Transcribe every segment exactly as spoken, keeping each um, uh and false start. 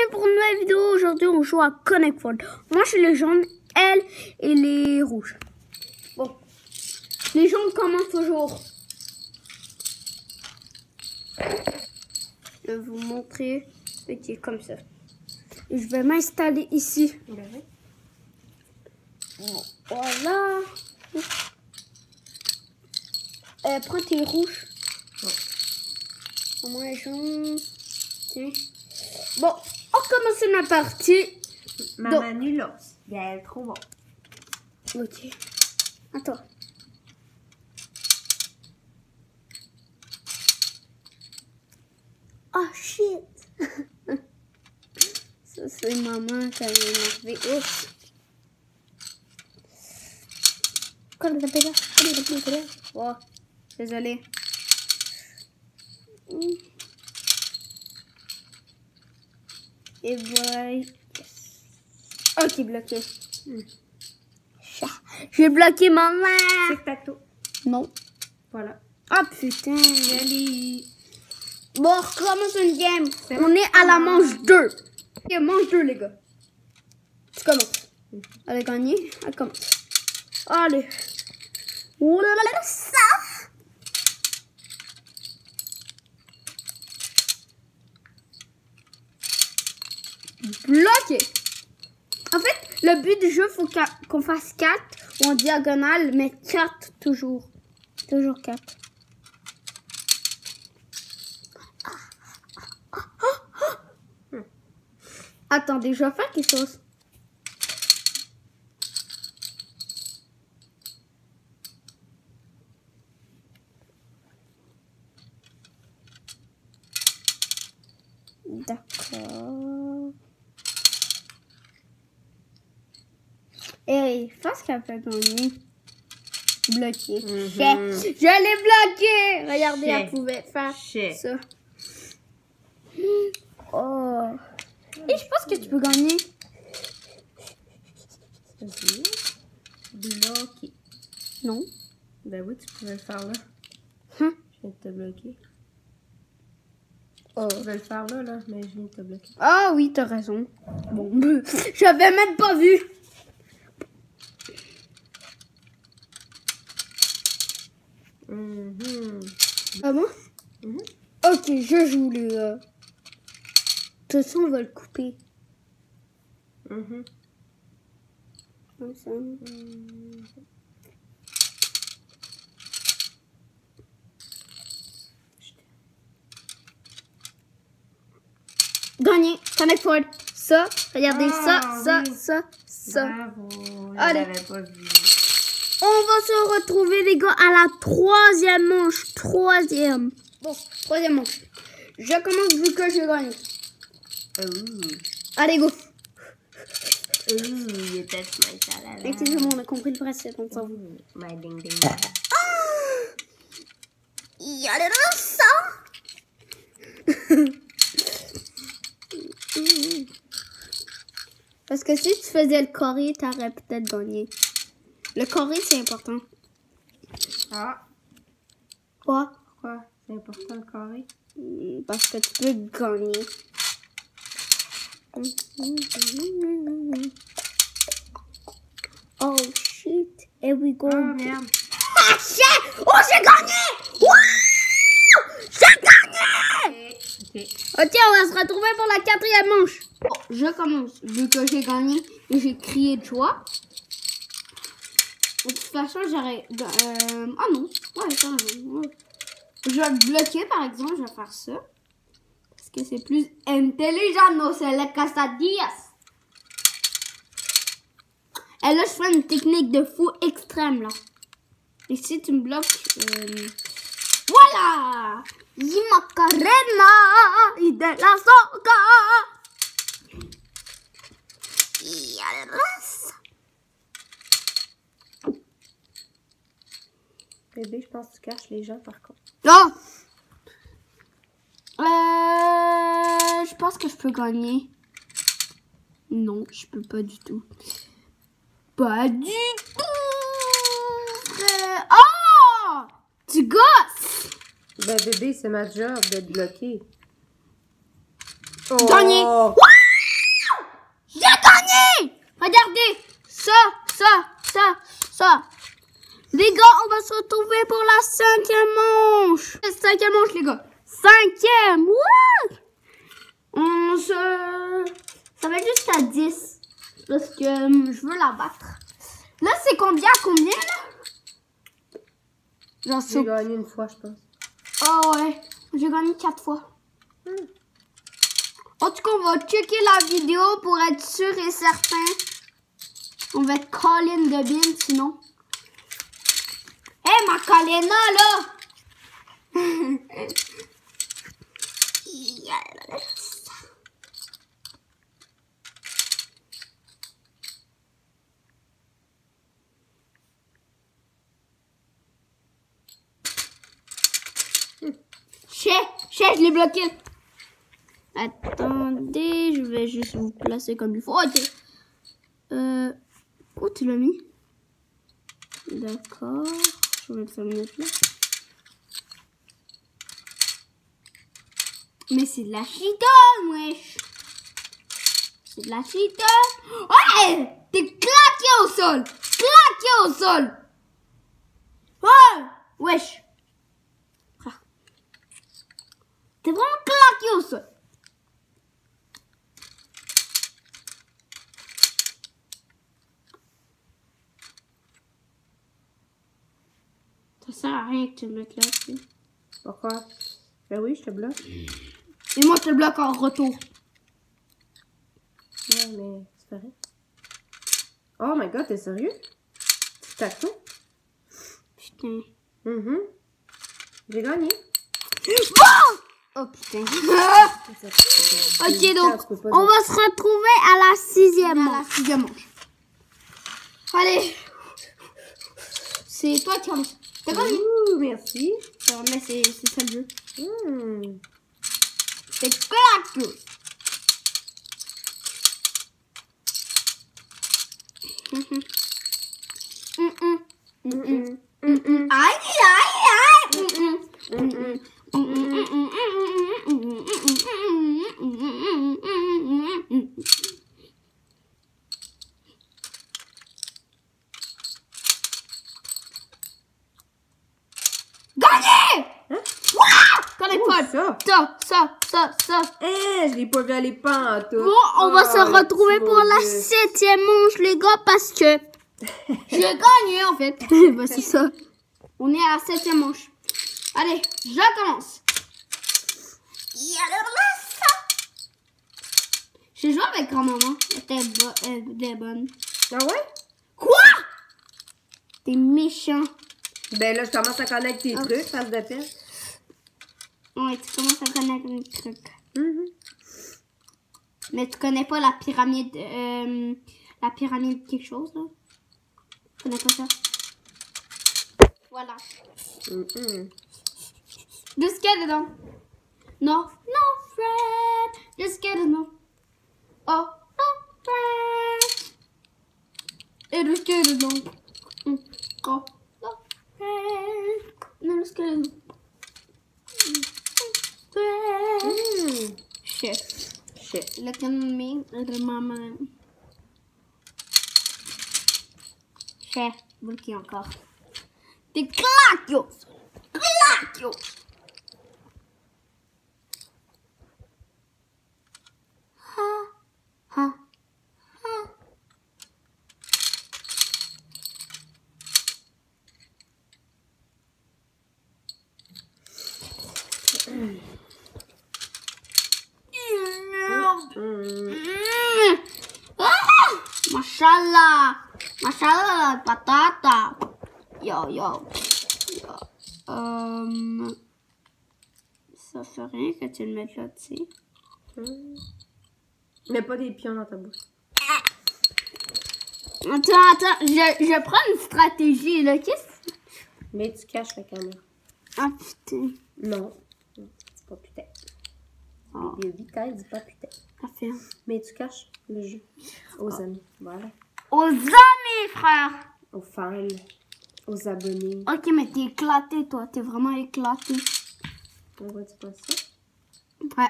bienvenue pour une nouvelle vidéo. Aujourd'hui, on joue à Connect Four. Moi, je suis les jaunes, elle et les rouges. Bon, les jaunes commencent toujours. Je vais vous montrer ce qui est comme ça. Et je vais m'installer ici. Voilà. Euh, prends tes rouges. Moi, les jaunes. Tiens. Bon, on commence ma partie. Maman nulos. Il est trop bon. Ok. Attends. Oh shit. Ça c'est maman qui a énervé. Oups. Comment t'appelles ça? Comment t'appelles ça? Oh, désolé. Et voilà. Yes. Ok, bloqué. Mm. J'ai bloqué maman. C'est tato. Non. Voilà. Ah oh, putain. Salut. Bon, on recommence une game. Est on est à la manche deux. Ok, manche deux, les gars. Tu commences. Mm. Elle a gagné. Elle commence. Allez. Oh là là, ça. Bloqué. En fait, le but du jeu, il faut qu'on fasse quatre ou en diagonale, mais quatre toujours. Toujours quatre. Attendez, je vais faire quelque chose. D'accord. Hey, je pense qu'elle peut gagner. Bloqué. Mm-hmm. Je l'ai bloqué. Regardez, elle pouvait faire Chais. ça. Oh. Et je pense que tu peux gagner. Vas-y. Bloqué. Non. Ben oui, tu pouvais le faire là. Hum. Je viens de te bloquer. Oh. Tu pouvais le faire là, là, mais je viens de te bloquer. Ah oui, t'as raison. Bon, j'avais même pas vu. Mm-hmm. Ah bon? Mm-hmm. Ok, je joue les gars. De toute façon, on va le couper. Mm-hmm. Comme ça. Mm-hmm. Gagné, Connect Four. Ça, regardez ah, ça, ça, oui. ça, ça. Bravo, allez. Pas vu. On va se retrouver les gars à la troisième manche. Troisième. Bon, troisième manche. Je commence vu que j'ai gagné. Ooh. Allez, go. Ooh, you touch my salade. Excusez-moi, on a compris le principe, on s'en fout. My ding ding. Il y a le sang. Parce que si tu faisais le carré, t'aurais peut-être gagné. Le carré, c'est important. Ah. Quoi? Pourquoi? C'est important le carré? Parce que tu peux gagner. Oh shit. Here we go. Oh merde. Ah shit! Oh, j'ai gagné! Wow! J'ai gagné! Okay. Ok, on va se retrouver pour la quatrième manche. Bon, je commence. Vu que j'ai gagné et j'ai crié de joie. De toute façon, j'aurais... Euh... Ah non. Ouais, ça, ouais. Je vais le bloquer, par exemple. Je vais faire ça. Parce que c'est plus intelligent. Non, c'est le quesadillas. Et là, je fais une technique de fou extrême, là. Et si tu me bloques... Euh... Voilà! Y Macarena y de la soca. Y al reste. Bébé, je pense que tu caches les gens par contre. Non! Euh, je pense que je peux gagner. Non, je peux pas du tout. Pas du tout! Oh! Tu gosses! Ben bébé, c'est ma job de te bloquer. Gagné! Oh. ça, ça, ça, ça. Les gars, on va se retrouver pour la cinquième manche. Cinquième manche, les gars. Cinquième. Ouais. On se... Ça va être jusqu'à dix. Parce que euh, je veux la battre. Là, c'est combien, combien, là? Genre, J'ai gagné une fois, je pense. Oh, ouais. J'ai gagné quatre fois. Hmm. En tout cas, on va checker la vidéo pour être sûr et certain. On va être Colin de Bin, sinon. Hé, hey, ma Colina, là! Chais, chais, je l'ai bloqué. Attendez, je vais juste vous placer comme il faut. Ok. Euh, où tu l'as mis? D'accord. Je vais le faire mettre là. Mais c'est de la chitonne, wesh. C'est de la chitonne. Ouais! T'es claqué au sol. Claqué au sol. Ouais! Wesh. T'es vraiment claqué au sol. Ça sert à rien que tu me mettes là. Tu sais. Pourquoi? Ben oui, je te bloque. Et moi, je te bloque en retour. Ouais, mais c'est pareil. Oh my god, t'es sérieux? Tu t'attends? Putain. Mm-hmm. J'ai gagné. Bon! Oh putain. Ok, donc, on va se retrouver à la sixième manche. À la sixième manche. Allez. C'est toi qui commence. T'as gagné. Ouh, merci. Non, mais c'est ça le jeu. Mmh. C'est claque. Aïe, aïe, aïe. Gagné! Hein? Connais Oh, pas ça. ça, ça, ça, ça. Eh, je l'ai pas vu aller pas en tout. Bon, on va oh, se retrouver pour la Dieu. septième manche, les gars, parce que j'ai gagné, en fait. Bah, c'est ça. On est à la septième manche. Allez, je commence. J'ai joué avec grand-maman. Elle était bo elle était bonne. Ah ouais? Quoi? T'es méchant. Ben là, je commence à connaître tes Oh. trucs, face de peine. Ouais, tu commences à connaître les trucs. Mm-hmm. Mais tu connais pas la pyramide, euh, la pyramide quelque chose, là? Tu connais pas ça? Voilà. Mm-hmm. Just get it on. No, no, friend. Just get it on. Oh, no, friend. Et just get it on. Mm. Oh, no, friend. No, just get it on. Mm. Shit. Shit. Look at me, little mama. Shit. Bloqué encore. T'es claque, yo. Claque, yo. Ha, ha, ha. Mm. Ah! Mashallah. Mashallah, la patata. Yo, yo. Yo. Um, ça fait rien que tu le mettes là, tu sais. Mm. Mets pas des pions dans ta bouche. Attends, attends. Je, je prends une stratégie, là. Qu'est-ce que... Mais tu caches la caméra. Ah, putain. Non. C'est pas putain. Oh, Il y a putain, dis pas putain. parfait. Mais tu caches le jeu aux Oh. amis. Voilà. Aux amis, frère. Aux fans. Aux abonnés. Ok, mais t'es éclaté, toi. T'es vraiment éclaté. On voit-tu pas ça? Ouais.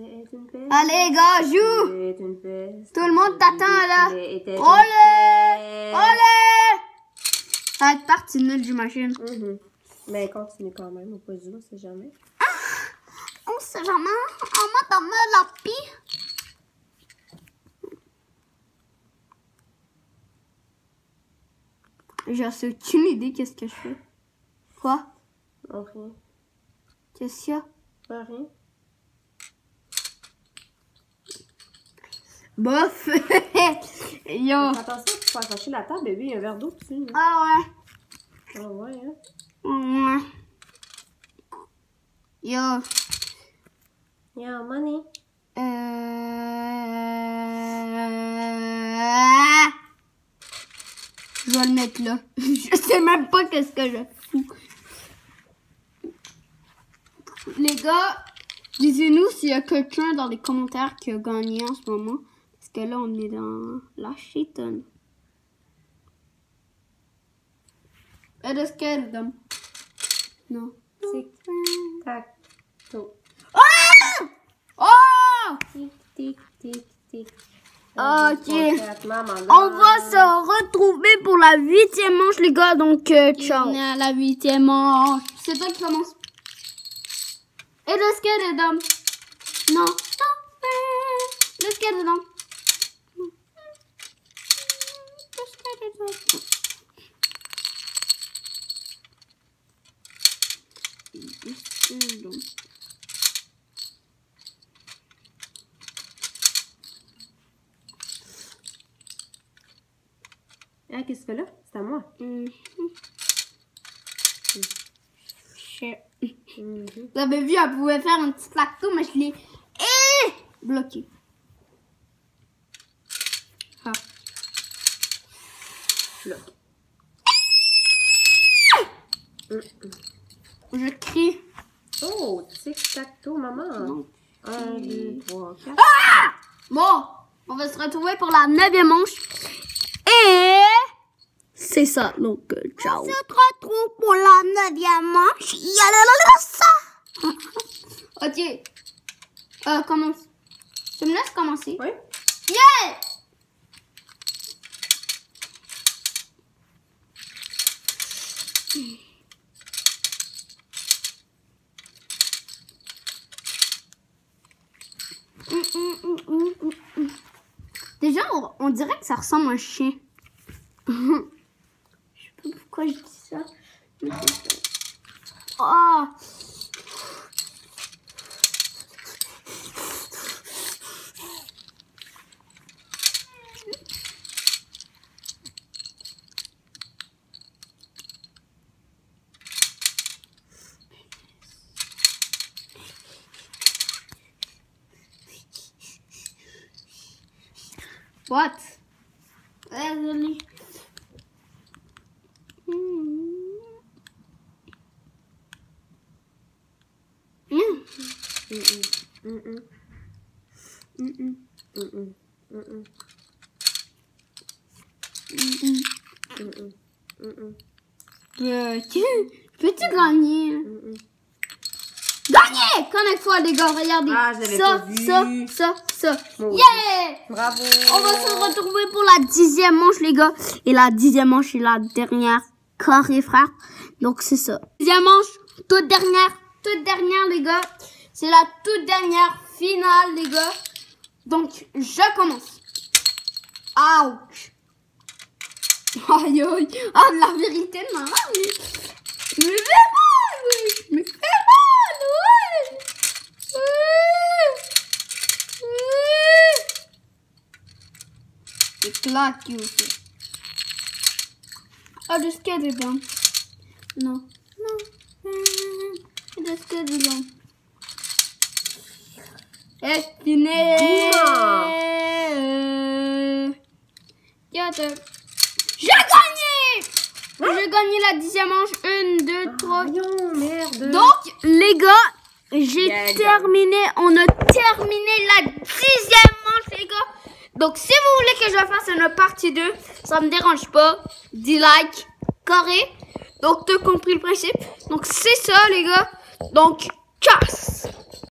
est une peste. Allez, les gars, joue. Il est une peste. Tout le monde t'attend, là. Il était une Olé! peste. Olé! Ça va être parti nul, j'imagine. Mm-hmm. Mais continue quand même, au cas où, on sait jamais. On sait jamais. On m'a donné la pie. J'ai aucune idée qu'est-ce que je fais. Quoi? Non, rien. Qu'est-ce qu'il y a? Pas rien. Bof! Yo! Attention, tu peux accrocher la table, bébé, il y a un verre d'eau dessus. Hein. Ah ouais. Ah ouais, hein? Ouais. Yo! Yeah, money. Euh... Je vais le mettre là. Je sais même pas qu'est-ce que je fous. Les gars, dites-nous s'il y a quelqu'un dans les commentaires qui a gagné en ce moment. Parce que là, on est dans la chitonne. Est-ce qu'elle donne? Non. Tic, tac, toe. Oh! Oh! Tic, tic, tic, tic. Ok. Maman, On va se retrouver pour la huitième manche, les gars. Donc, euh, ciao. On est à la huitième manche. C'est toi qui commence. Et le skate est d'homme. Non. Non. Le skate est d'homme. Le skate est d'homme. Le skate est d'homme. Ah, qu'est-ce que tu fais là? C'est à moi. Mm-hmm. Mm. Mm-hmm. Vous avez vu, elle pouvait faire un petit plateau, mais je l'ai eh, bloqué. Ah. Là. Mm-mm. Je crie. Oh, tic-tac-toe, maman. Non. Un, deux, trois, quatre. Ah! Bon, on va se retrouver pour la neuvième manche. Et c'est ça, donc euh, ciao. On se retrouve pour la neuvième manche. Yalala ça. Ok. Euh, commence. Tu me laisses commencer? Oui. Yeah! Mm, mm, mm, mm, mm, mm. Déjà, on, on dirait que ça ressemble à un chien. Je sais pas pourquoi je dis ça. Oh! What? Désolé. Peux-tu gagner? Gagner! Connecte-toi, les gars, regardez. Ah, je l'avais ça, pas vu. ça, ça, ça. Oh, Yeah! Bravo! On va se retrouver pour la dixième manche, les gars. Et la dixième manche est la dernière. Carré, frère. Donc, c'est ça. Dixième manche, toute dernière, toute dernière, les gars. C'est la toute dernière finale, les gars. Donc, je commence. Ouch! Aïe, aïe. Ah, la vérité, non. Mais fais mal, oui. Mais fais mal, oui. Oui. Oui. C'est claque, you. Ah, le skate est bon. Non. Non. Le skate est bon. Et fini. J'ai gagné! J'ai gagné la dixième manche. Une, deux, Ah, trois. voyons, merde. Donc, les gars, j'ai Yeah, terminé. On a terminé la dixième manche, les gars. Donc, si vous voulez que je fasse une partie deux, ça me dérange pas. dix likes, carré. Donc, tu as compris le principe. Donc, c'est ça, les gars. Donc,